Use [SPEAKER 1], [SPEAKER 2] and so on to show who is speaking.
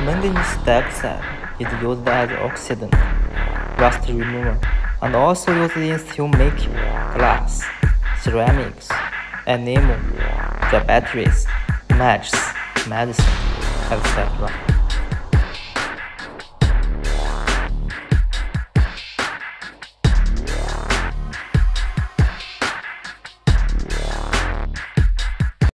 [SPEAKER 1] Manganese dioxide is used as oxidant, rust remover, and also used in steelmaking, glass, ceramics, enamel, batteries, matches, medicine, etc.